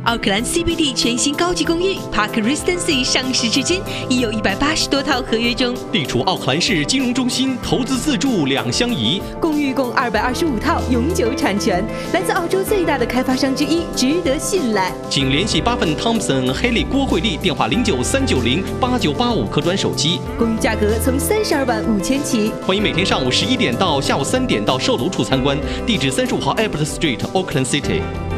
奥克兰 CBD 全新高级公寓 Park Regency 上市至今已有180多套合约中， 地处奥克兰市金融中心，投资自住两相宜。 公寓共225套，永久产权，来自澳洲最大的开发商之一，值得信赖。 请联系巴芬汤普森、黑利、郭慧丽，电话09390895可转手机。 公寓价格从32万5千起。 欢迎每天上午11点到下午3点到售楼处参观，地址35号 Albert Street，Auckland City。